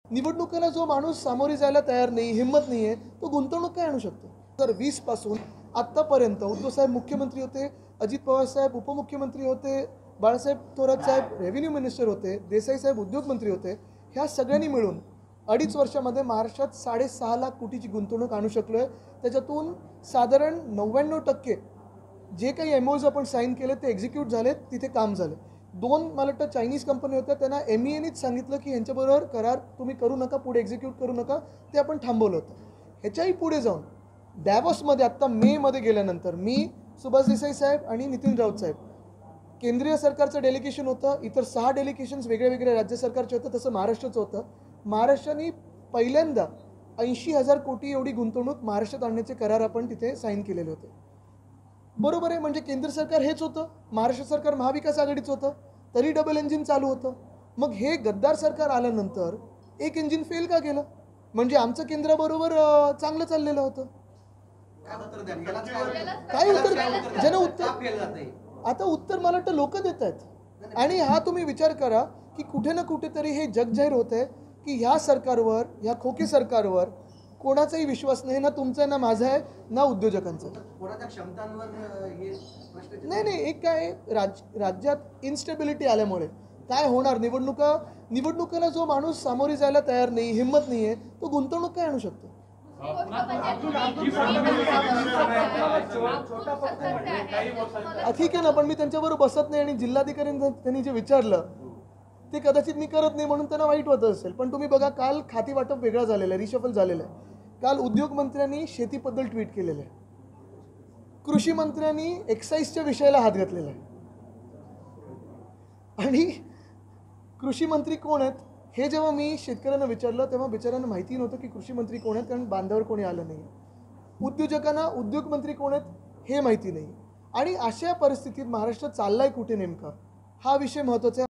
निवडणुकीला जो माणूस सामोरे जायला तयार नाही, हिंमत नाही आहे, तो गुंतवणूक काय आणू शकतो? 2020 पासून आत्तापर्यंत उद्धव साहेब मुख्यमंत्री होते, अजित पवार साहेब उपमुख्यमंत्री होते, बाळासाहेब थोरात साहेब रेव्हेन्यू मिनिस्टर होते, देसाई साहेब उद्योगमंत्री होते. ह्या सगळ्यांनी मिळून 2.5 वर्षामध्ये महाराष्ट्रात 6.5 लाख कोटीची गुंतवणूक आणू शकलोय. त्याच्यातून साधारण 99% जे काही एमओज आपण साईन केले ते एक्झिक्यूट झालेत, तिथे काम झाले. 2 मला वाटतं चायनीज कंपनी होत्या, त्यांना MEAनीच सांगितलं की ह्यांच्याबरोबर करार तुम्ही करू नका, पुढे एक्झिक्यूट करू नका, ते आपण थांबवलं होतं. ह्याच्याही पुढे जाऊन डॅव्हॉसमध्ये आत्ता मेमध्ये गेल्यानंतर मी, सुभाष देसाई साहेब आणि नितीन राऊत साहेब, केंद्रीय सरकारचं डेलिगेशन होतं, इतर 6 डेलिगेशन्स वेगळ्या वेगळ्या राज्य सरकारचे होतं, तसं महाराष्ट्राचं होतं. महाराष्ट्राने पहिल्यांदा 80,000 कोटी एवढी गुंतवणूक महाराष्ट्रात आणण्याचे करार आपण तिथे साईन केलेले होते. बरोबर आहे, म्हणजे केंद्र सरकार हेच होतं, महाराष्ट्र सरकार महाविकास आघाडीचं होतं, तरी डबल इंजिन चालू होतं. मग हे गद्दार सरकार आल्यानंतर एक इंजिन फेल का गेलं? म्हणजे आमचं केंद्राबरोबर चांगलं चाललेलं होतं. काय उत्तर ज्यानं उत्तर आता उत्तर मला वाटतं लोक देत आहेत. आणि हा तुम्ही विचार करा की कुठे ना कुठेतरी हे जग जाहीर होत आहे की ह्या सरकारवर, ह्या खोके सरकारवर कोणाचाही विश्वास नाही, ना तुमचा ना माझा आहे, ना उद्योजकांचा. नाही, एक काय राज्यात इन्स्टेबिलिटी आल्यामुळे काय होणार, निवडणुकीला जो माणूस सामोरे जायला तयार नाही, हिंमत नाही आहे, तो गुंतवणूक काय आणू शकतो? ठीक आहे ना, पण मी त्यांच्याबरोबर बसत नाही आणि जिल्हाधिकाऱ्यांनी त्यांनी जे विचारलं ते कदाचित मी करत नाही म्हणून त्यांना वाईट वाटत असेल. पण तुम्ही बघा, काल खाती वाटप वेगळं झालेलं आहे, रिशफल झालेलं आहे. काल उद्योगमंत्र्यांनी शेतीबद्दल ट्विट केलेलं आहे, कृषी मंत्र्यांनी एक्साईजच्या विषयाला हात घातलेला आहे. आणि कृषी मंत्री कोण आहेत हे जेव्हा मी शेतकऱ्यांना विचारलं तेव्हा बिचाऱ्यांना माहिती नव्हतं की कृषी मंत्री कोण आहेत, कारण बांधावर कोणी आलं नाही. उद्योजकांना उद्योग मंत्री कोण आहेत हे माहिती नाही. आणि अशा परिस्थितीत महाराष्ट्र चाललाय कुठे नेमका, हा विषय महत्त्वाचा आहे.